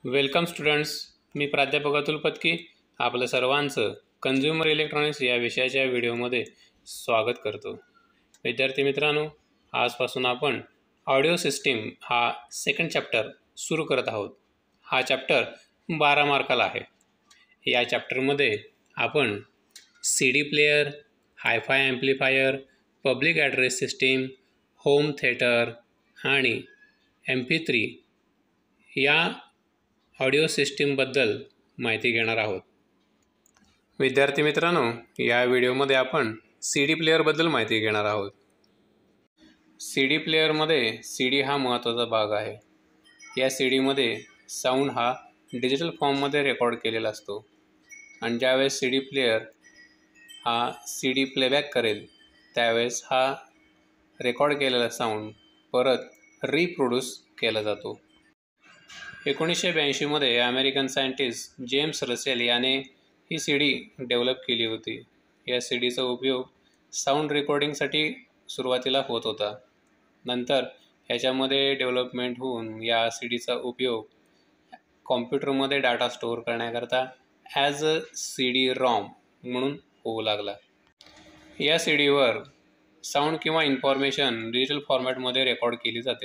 Welcome students. मी प्राध्यापक अतुल पत्की आपलं सर्वांचं कंझ्युमर इलेक्ट्रॉनिक्स या विषयाच्या व्हिडिओमध्ये स्वागत करतो. विद्यार्थी मित्रांनो, आजपासून आपण ऑडिओ सिस्टीम हा सेकंड चॅप्टर सुरू करत आहोत. हा चॅप्टर 12 मार्काला आहे. या चॅप्टरमध्ये आपण CD player, hifi amplifier, public address system, home theatre आणि MP3 या ऑडिओ सिस्टीमबद्दल माहिती घेणार आहोत. विद्यार्थी मित्रांनो, या व्हिडिओमध्ये आपण CD प्लेयरबद्दल माहिती घेणार आहोत. CD प्लेयरमध्ये CD हा महत्त्वाचा भाग आहे. या CDमध्ये साऊंड हा डिजिटल फॉर्ममध्ये रेकॉर्ड केलेला असतो आणि ज्यावेळेस CD प्लेयर हा CD प्लेबॅक करेल त्यावेळेस हा रेकॉर्ड केलेला साऊंड परत रिप्रोड्यूस केला जातो. 1982मध्ये अमेरिकन सायंटिस्ट जेम्स रसेल याने ही CD डेव्हलप केली होती. या CDचा उपयोग साऊंड रेकॉर्डिंगसाठी सुरुवातीला होत होता. नंतर ह्याच्यामध्ये डेव्हलपमेंट होऊन या CDचा उपयोग कॉम्प्युटरमध्ये डाटा स्टोअर करण्याकरता ॲज अ CD-ROM म्हणून होऊ लागला. या CDवर साऊंड किंवा इन्फॉर्मेशन डिजिटल फॉर्मॅटमध्ये रेकॉर्ड केली जाते.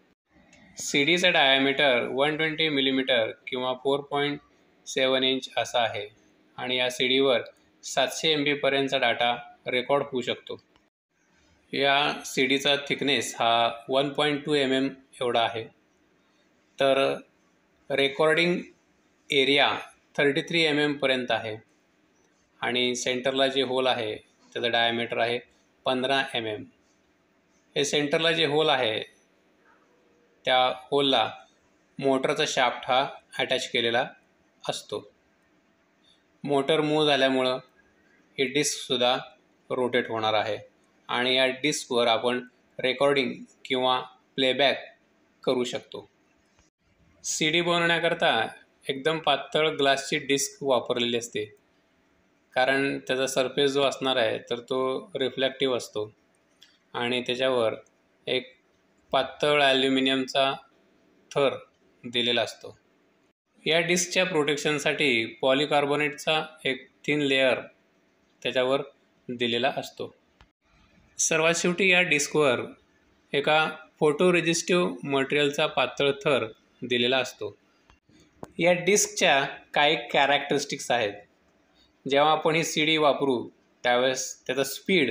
CDचा डायमीटर 120 मिलीमीटर किंवा 4.7 इंच असा आहे आणि या CDवर 700 MB पर्यंतचा डाटा रेकॉर्ड होऊ शकतो. या CDचा थिकनेस हा 1.2 mm एवढा आहे. तर रेकॉर्डिंग एरिया 33 mm पर्यंत आहे आणि सेंटरला जे होल आहे त्याचा डायमीटर आहे 15 mm. हे सेंटरला जे होल आहे त्या होलला मोटरचा शाफ्ट हा अटॅच केलेला असतो. मोटर मूव्ह झाल्यामुळं ही डिस्कसुद्धा रोटेट होणार आहे आणि या डिस्कवर आपण रेकॉर्डिंग किंवा प्लेबॅक करू शकतो. CD बनवण्याकरता एकदम पातळ ग्लासची डिस्क वापरलेली असते, कारण त्याचा सरफेस जो असणार आहे तर तो रिफ्लेक्टिव्ह असतो आणि त्याच्यावर एक पातळ ॲल्युमिनियमचा थर दिलेला असतो. या डिस्कच्या प्रोटेक्शनसाठी पॉलिकार्बोनेटचा एक थिन लेअर त्याच्यावर दिलेला असतो. सर्वात शेवटी या डिस्कवर एका फोटो रेजिस्टिव्ह मटेरियलचा पातळ थर दिलेला असतो. या डिस्कच्या काही कॅरेक्टरिस्टिक्स आहेत. जेव्हा आपण ही CD वापरू त्यावेळेस त्याचा speed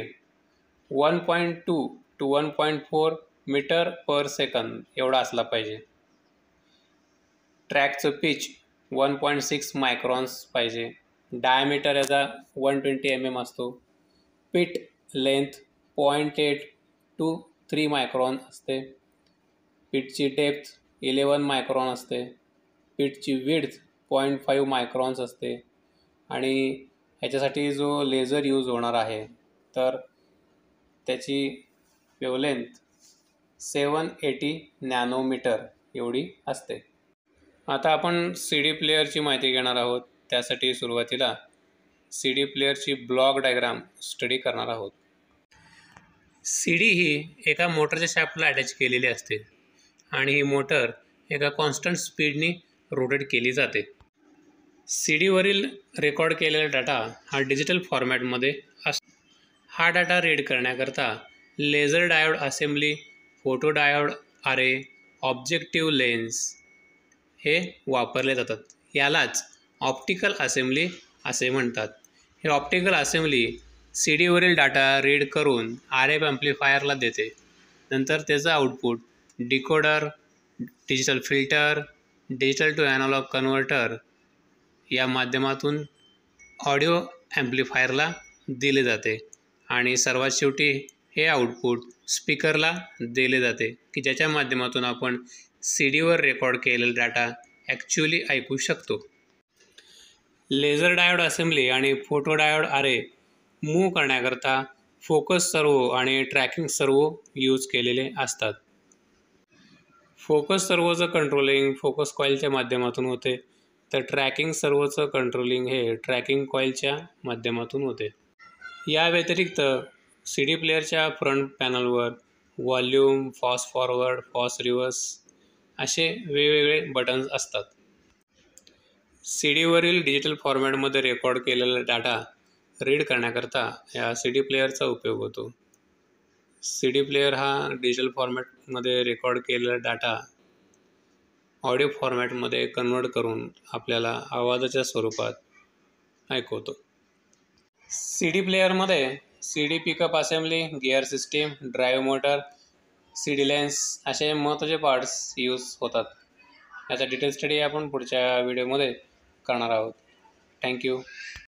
1.2 to 1.4 metre per second एवढा असला पाहिजे. ट्रॅकचं पिच 1.6 मायक्रॉन्स पाहिजे. डायमीटर याचा 120 mm असतो. पिट लेंथ 0.8 to 3 मायक्रॉन असते. पिटची डेप्थ 11 मायक्रॉन असते. पिटची विड्थ 0.5 मायक्रॉन्स असते आणि ह्याच्यासाठी जो लेझर यूज होणार आहे तर त्याची वेवलेंथ 780 नॅनोमीटर एवढी असते. आता आपण CD प्लेयरची माहिती घेणार आहोत. त्यासाठी सुरुवातीला CD प्लेयरची ब्लॉक डायग्राम स्टडी करणार आहोत. CD ही एका मोटरच्या शाफ्टला अटॅच केलेली असते आणि ही मोटर एका कॉन्स्टंट स्पीडनी रोटेट केली जाते. CDवरील रेकॉर्ड केलेला डाटा हा डिजिटल फॉर्मॅटमध्ये असतो. हा डाटा रीड करण्याकरता laser diode assembly, photo diode array, objective lens हे वापरले जातात. यालाच ऑप्टिकल असेंब्ली असे म्हणतात. हे ऑप्टिकल असेंब्ली CDवरील डाटा रीड करून RF ॲम्प्लिफायरला देते. नंतर त्याचं output decoder, digital filter, digital to analogue converter या माध्यमातून ऑडिओ ॲम्प्लिफायरला दिले जाते आणि सर्वात शेवटी हे आउटपुट स्पीकरला दिले जाते की ज्याच्या माध्यमातून आपण CDवर रेकॉर्ड केलेला डाटा ॲक्च्युअली ऐकू शकतो. लेझर डायोड असेंब्ली आणि फोटो डायोड अरे मूव्ह करण्याकरता फोकस सर्वो आणि ट्रॅकिंग सर्वो यूज केलेले असतात. फोकस सर्वोचं कंट्रोलिंग फोकस कॉईलच्या माध्यमातून होते, तर ट्रॅकिंग सर्वोचं कंट्रोलिंग हे ट्रॅकिंग कॉईलच्या माध्यमातून होते. या व्यतिरिक्त CD प्लेयरच्या फ्रंट पॅनलवर volume, fast forward, fast reverse असे वेगवेगळे बटन्स असतात. सी डीवरील डिजिटल फॉर्मॅटमध्ये रेकॉर्ड केलेला डाटा रीड करण्याकरता या सी डी प्लेअरचा उपयोग होतो. सी डी प्लेअर हा डिजिटल फॉर्मॅटमध्ये रेकॉर्ड केलेला डाटा ऑडिओ फॉर्मॅटमध्ये कन्वर्ट करून आपल्याला आवाजाच्या स्वरूपात ऐकवतो. सी डी प्लेअरमध्ये C D pickup assembly, gear system, drive motor, C D lens असे महत्त्वाचे पार्ट्स यूज होतात. याचा डिटेल स्टडी आपण पुढच्या व्हिडिओमध्ये करणार आहोत. थँक्यू.